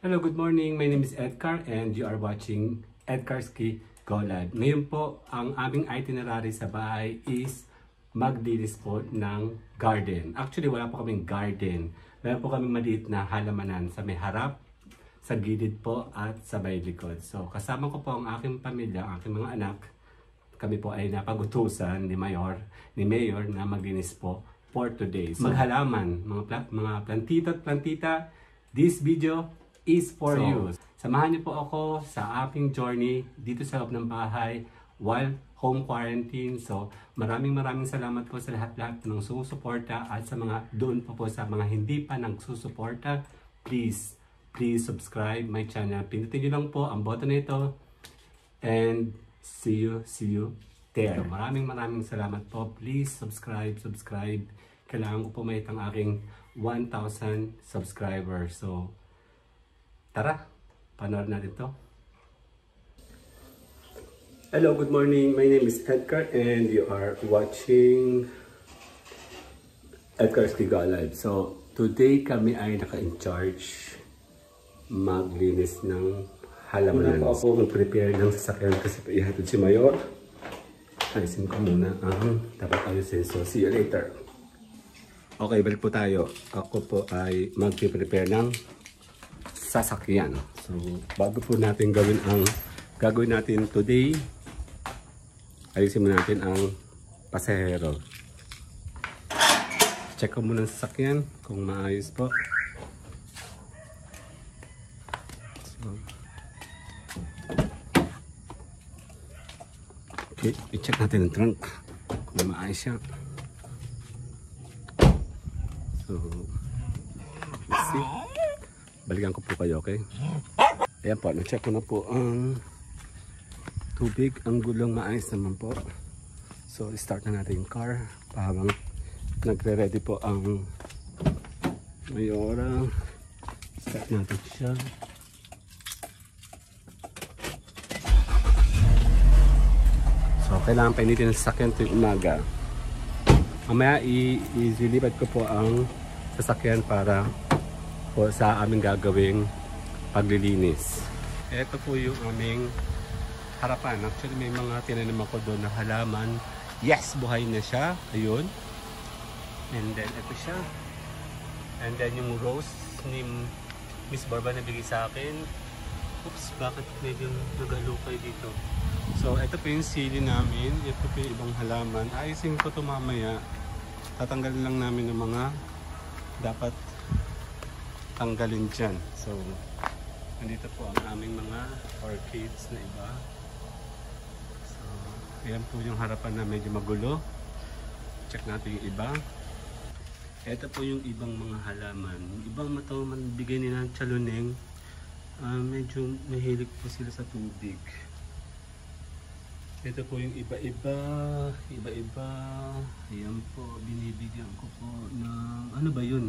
Hello, good morning. My name is Edgar and you are watching Edgar's Go Live. Ngayon po, ang aming itinerary sa bahay is maglinis po ng garden. Actually, wala po kaming garden. Meron po kaming maliit na halamanan sa may harap, sa gilid po at sa may likod. So, kasama ko po ang aking pamilya, ang aking mga anak. Kami po ay napagutusan ni Mayor na maglinis po for today. So, maghalaman, mga plantita at plantita, this video is for you. Samahan niyo po ako sa aking journey dito sa loob ng bahay while home quarantine. So, maraming salamat po sa lahat-lahat ng sumusuporta at sa mga doon po sa mga hindi pa nagsusuporta. Please subscribe my channel. Pindutin niyo lang po ang button na ito and see you there. So, maraming salamat po. Please subscribe. Kailangan ko po may ang aking 1,000 subscribers. So, tara, panoorin natin to. Hello, good morning. My name is Edgar and you are watching Edgar's Go Live. So, today kami ay naka-in-charge maglinis ng halamanan. Muna po ako mag-prepare ng sasakyan kasi ihatid si Mayor. Ayusin ko muna ang dapat ayusin. So, see you later. Okay, balik po tayo. Ako po ay mag-prepare ng sasakyan. So, bago po natin gawin ang gagawin natin today, ayusin mo natin ang pasahero. Check ko muna ang sasakyan kung maayos po. So, okay, i-check natin ang trunk kung maayos siya. So, let's see. Balikan ko po kayo, okay? Ayan po, na-check ko na po ang tubig. Ang gulong maayos naman po. So, start na natin yung car habang nagre-ready po ang Mayora. Start natin siya. So, kailangan painitin ang sasakyan tuwing umaga. Mamaya, i-lilipat ko po ang sasakyan para po sa aming gagawing paglilinis. Ito po yung aming harapan. Actually, may mga tinanim ako doon na halaman. Yes, buhay na siya. Ayun. And then, ito siya. And then, yung rose ni Miss Barba na bigay sa akin. Oops, bakit medyo nagalukay dito? So, ito po yung sili namin. Ito po yung ibang halaman. Ayusin ko ito mamaya. Tatanggalin lang namin ng mga dapat tanggalin dyan. So, nandito po ang aming mga orchids na iba. So, ayan po yung harapan na medyo magulo. Check natin yung iba. Ito po yung ibang mga halaman. Ibang matawaman bigay nila ng chaluneng. Medyo mahilig po sila sa tubig. Ito po yung iba-iba. Ayan po, binibigyan ko po ng ano ba yun?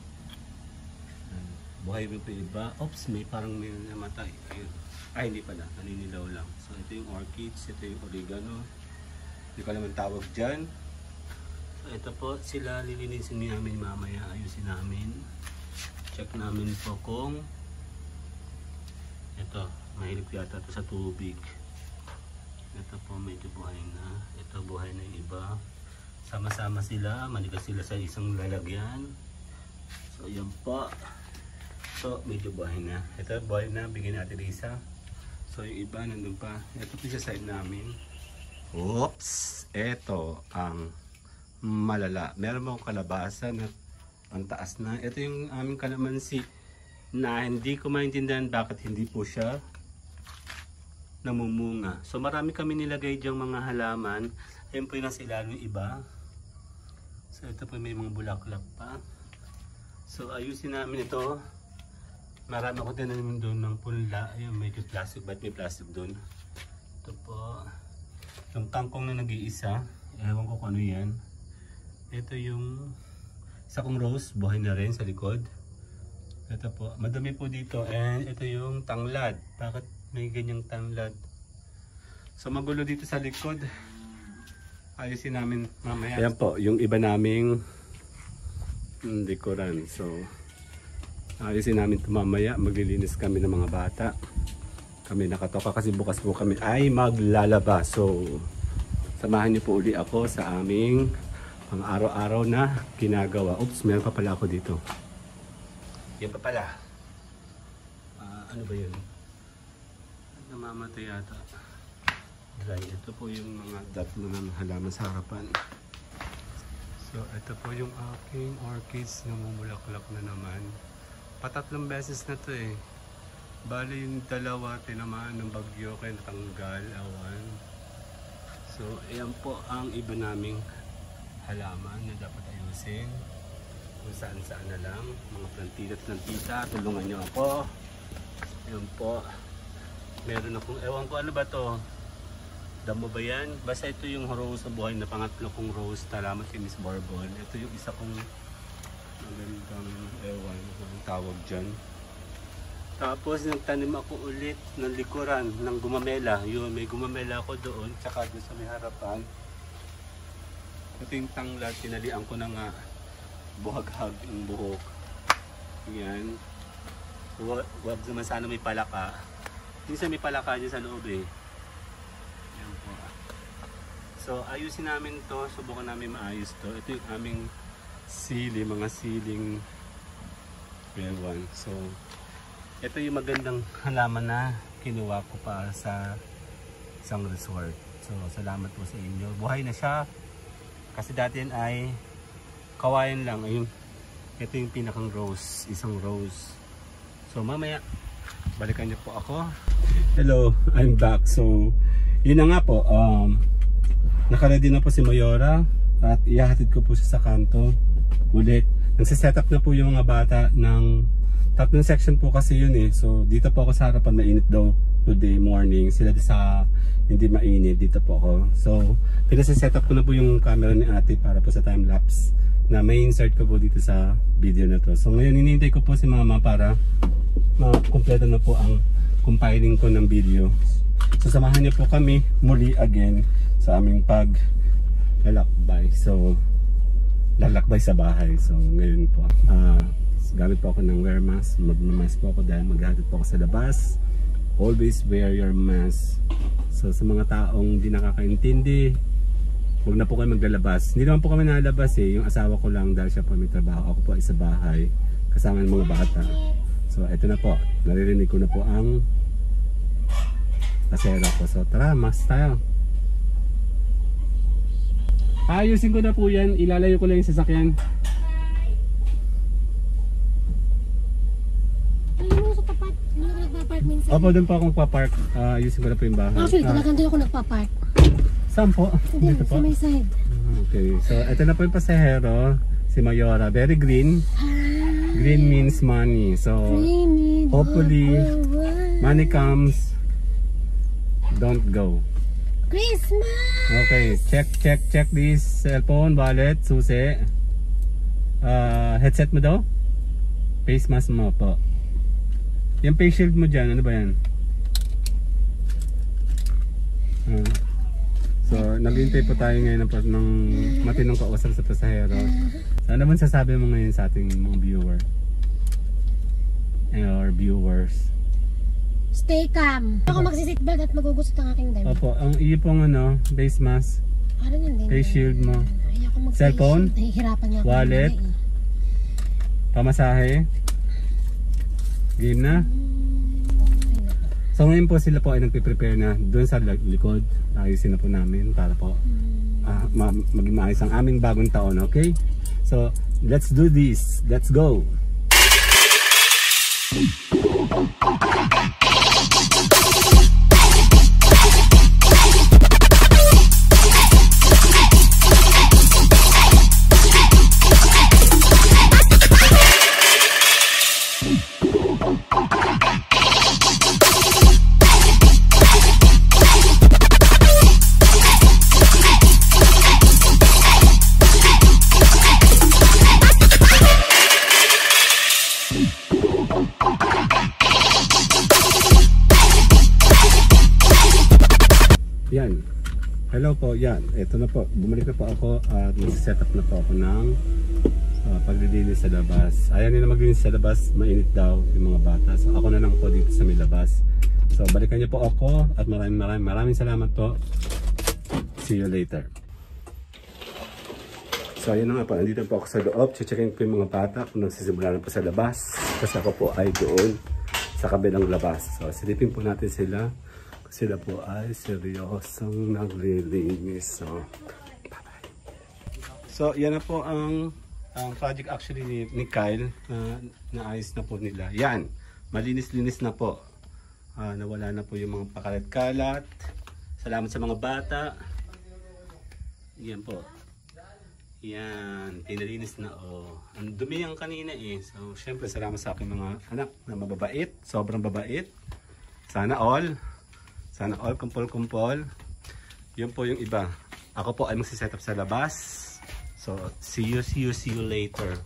Buhay mo pa iba. Oops, may parang may namatay. Ayun. Ay, hindi pala. Naninilaw lang. So, ito yung orchids. Ito yung oregano. Hindi ko naman tawag dyan. So, ito po. Sila lilinisin namin mamaya. Ayusin namin. Check namin po kung ito. Mahilig yata ito sa tubig. Ito po medyo buhay na. Ito buhay na yung iba. Sama-sama sila. Manigas sila sa isang lalagyan. So, yan po. So, medyo buhay na. Ito, buhay na. Bigyan natin isa. So, yung iba, nandun pa. Ito po sa side namin. Oops! Ito ang malala. Meron mo kalabasa na ang taas na. Ito yung aming kalamansi na hindi ko maintindihan bakit hindi po siya namumunga. So, marami kami nilagay diyang mga halaman. Ayun po yung nasa ilalim yung iba. So, ito po may mga bulaklak pa. So, ayusin namin ito. Marami ako tinanim doon ng punla. Ayun, medyo plastic. Ba't may plastic doon? Ito po. Yung kangkong na nag-iisa. Ewan ko kung ano yan. Ito yung sakong rose. Buhay na rin sa likod. Ito po. Madami po dito. And ito yung tanglad. Bakit may ganyang tanglad? So magulo dito sa likod. Ayusin namin mamaya. Ayan po. Yung iba naming dekoran. So Ayusin namin ito mamaya. Maglilinis kami ng mga bata. Kami nakatoka kasi bukas po kami ay maglalaba. So, samahan niyo po uli ako sa aming pang araw-araw na ginagawa. Oops, meron pa pala ako dito. Yan pa pala. Ano ba yun? Namamatay yata. Ito po yung mga datlo ng halaman sa harapan. So, ito po yung aking orchids na mumulaklak na naman. Patatlong beses na to eh. Bali yung dalawa tinamaan ng bagyo kaya natanggal, awan. So ayan po ang iba naming halaman na dapat ayusin. Kung saan na lang. Mga plantita, tulungan nyo ako. Ayan po. Meron akong, ewan ko ano ba to? Damo ba yan? Basta ito yung rose sa buhay na pangatlo kong rose. Salamat kay Miss Bourbon. Ito yung isa kong magandang ewan ang tawag dyan. Tapos nagtanim ako ulit ng likuran ng gumamela. Yun, may gumamela ako doon tsaka doon sa may harapan. Ito yung tanglad, tinalian ko na nga buhaghag yung buhok. Yan. Wag naman sana may palaka. Minsan may palaka dyan sa loob eh. Yan po. So ayusin namin to, subukan namin maayos to. Ito yung aming sili, mga siling mewan. So ito yung magandang halaman na kinuha ko pa sa isang resort. So salamat po sa inyo. Buhay na siya. Kasi dati yan ay kawayan lang. Ayun. Ito yung pinakang rose, isang rose. So mamaya balikan niyo po ako. Hello, I'm back. So yun na nga po, naka-ready na po si Mayora at ihahatid ko po siya sa kanto ulit. Nagsiset-up na po yung mga bata ng tatlong section po kasi yun eh. So dito po ako sa harapan, mainit daw today morning. Sila sa hindi mainit, dito po ako. So pinasa-set up ko na po yung camera ni ate para po sa time lapse na may insert ko po dito sa video na to. So ngayon hinihintay ko po si mama para makumpleto na po ang compiling ko ng video. So samahan niyo po kami muli again sa aming paglalakbay. So lalakbay sa bahay. So ngayon po gamit po ako ng wear mask. Mag-mask po ako dahil maghahatid po ako sa labas. Always wear your mask. So sa mga taong di nakakaintindi, huwag na po kayo maglalabas. Hindi naman po kami nalabas eh. Yung asawa ko lang dahil siya po may trabaho. Ako po ay sa bahay kasama ng mga bata. So ito na po. Naririnig ko na po ang pasera ko. So tara, mask tayo. Ayusin ko na po yan. Ilalayo ko lang yung sasakyan. Opo, doon po ako magpapark. Ayusin ko na po yung bahay. Actually, talagang doon ako nagpapark. Saan po? Dito po? Sa may side. Okay, so ito na po yung pasahero. Si Mayora. Very green. Green means money. So, hopefully, money comes. Don't go. Christmas! Okay, check this cellphone, wallet, susi. Headset mo daw? Face mask mo po. Yung face shield mo dyan, ano ba yan? So, naghihintay po tayo ngayon ng matinong kausap sa pasahero. So, ano man sasabi mo ngayon sa ating mga viewer? Or viewers? Stay calm. Ako magsiseatbelt at magugusot ang aking dime. Opo, ang iyo pong face mask, parang yun din. face shield mo, cellphone, nahihirapan niya ako. wallet, pamasahe, game na. So ngayon po sila po ay nagpe-prepare na doon sa likod. Ayusin na po namin para po maging maayos ang aming bagong taon, okay? So let's do this, let's go! Yan. Hello po, yan. Ito na po. Bumalik na po ako at mag-set up na po ako ng paglilinis sa labas. Ayaw nila maglinis sa labas, mainit daw yung mga bata. So ako na lang po dito sa may labas. So balikan niyo po ako at maraming salamat po. See you later. So ayun na nga po, nandito po ako sa loob. Checkin ko yung mga bata kung nagsisimula na po sa labas. Kasi ako po ay doon sa kabilang labas. So silipin po natin sila. Sila po ay seryosong naglilinis. So bye-bye. So yan na po ang project actually ni Kyle na naayos na po nila. Yan, malinis-linis na po. Nawala na po yung mga pakalat-kalat. Salamat sa mga bata. Yan po. Yan, pinalinis na. Ang dumi yung kanina eh. So syempre salamat sa aking mga anak na mababait. Sobrang babait. Sana all kumpol-kumpol. Yun po yung iba. Ako po ay magsiset up sa labas. So, see you later.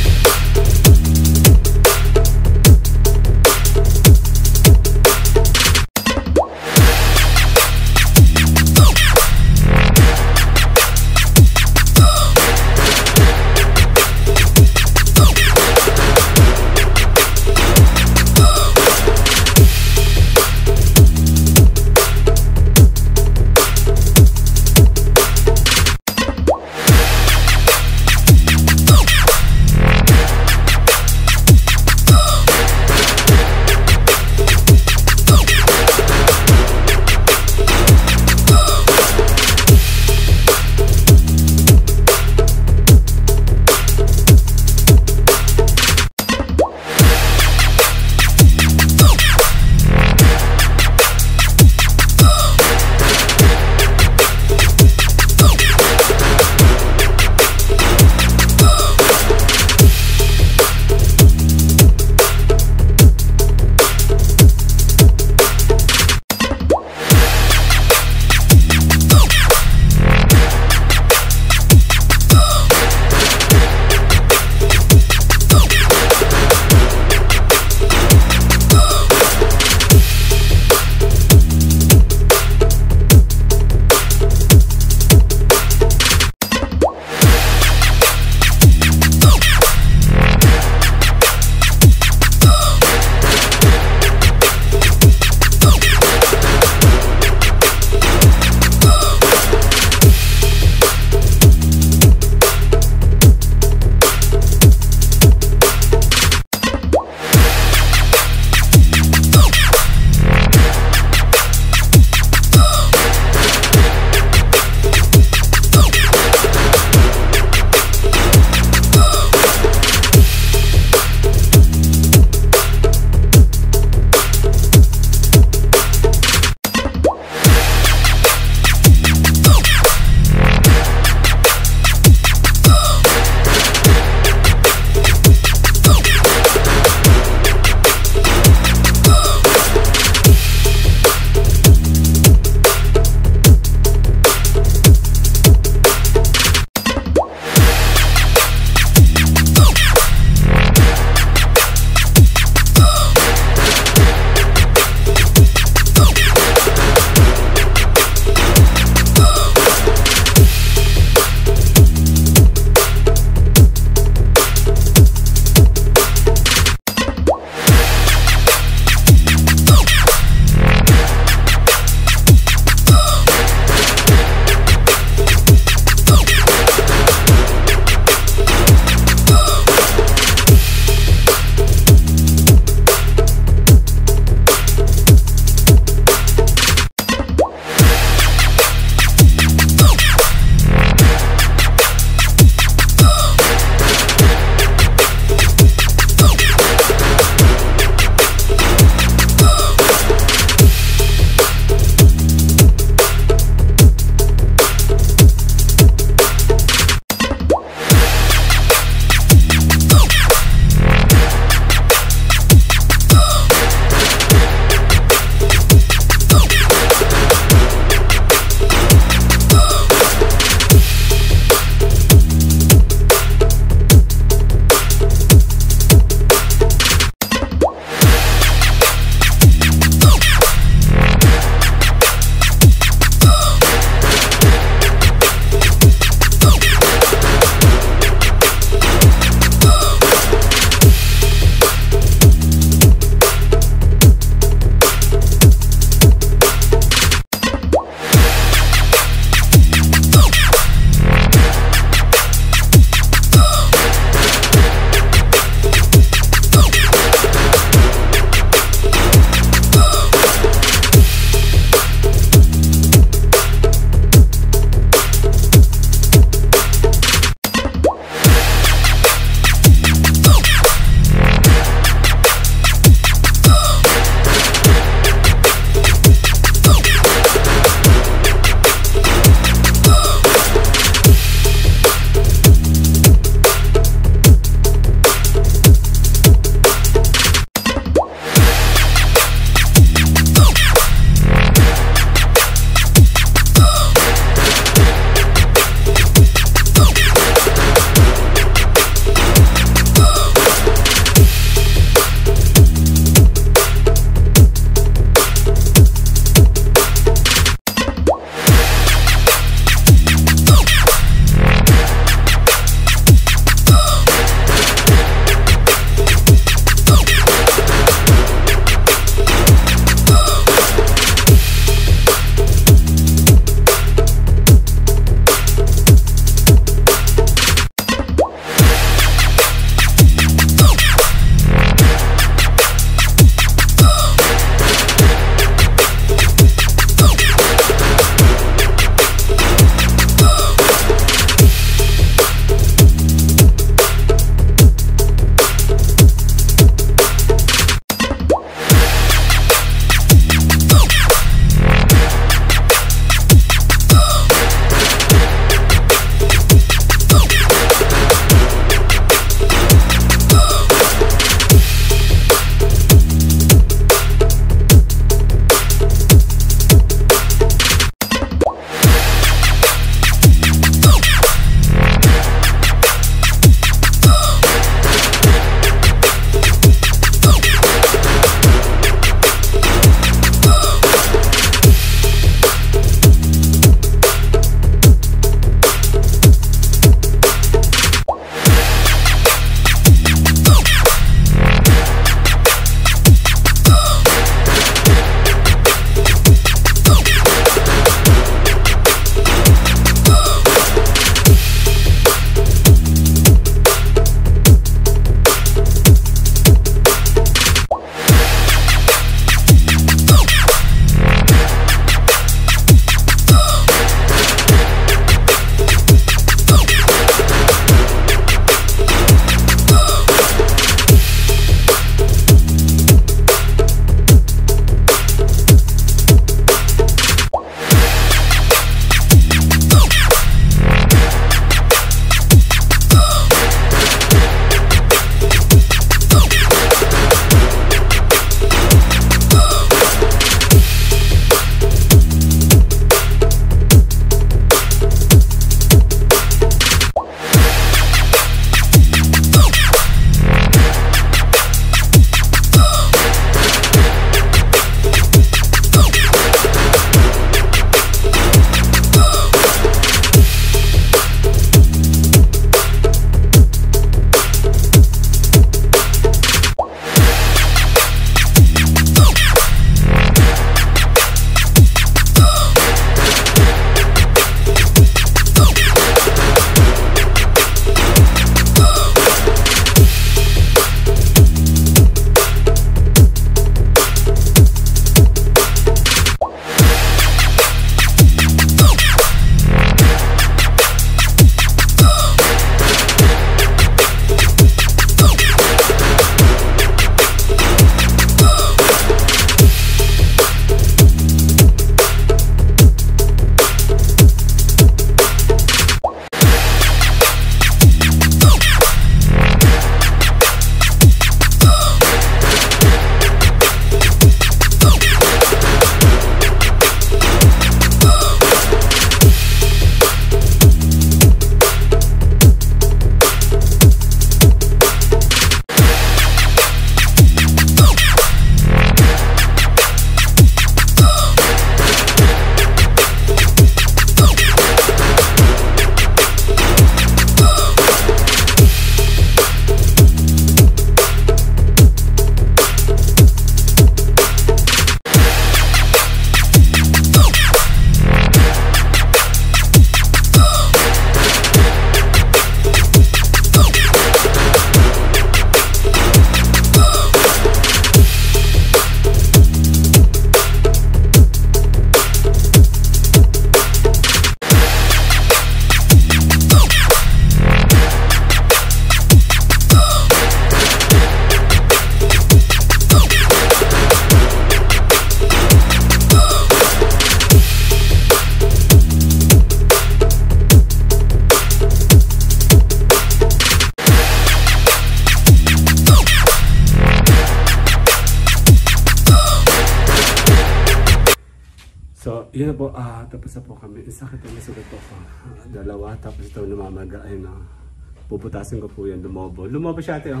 Ayun na po, tapos na po kami. Sakit na sugat po ako. Dalawa, tapos ito namamaga. Ayun na. Puputasin ko po yan, lumobo. Lumobo siya ate, oh.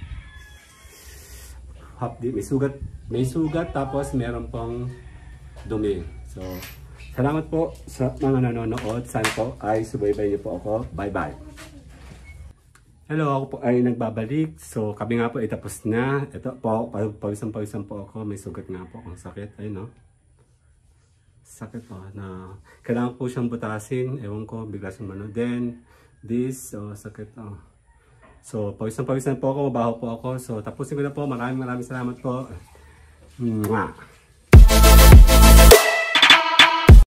Hapdi, may sugat, tapos meron pong dumi. So, salamat po sa mga nanonood. Sana po ay subaybay niyo po ako. Bye-bye. Hello, ako po ay nagbabalik. So, kami nga po ay tapos na. Ito po, pawisan-pawisan po ako. May sugat nga po. Ang sakit. Ayun, no? Sakit po. Na, kailangan po siyang butasin. Ewan ko, bigla sumano. Then, this, sakit. So, pawisan-pawisan po ako. Mabaho po ako. So, tapusin ko na po. Maraming salamat po. Mwah!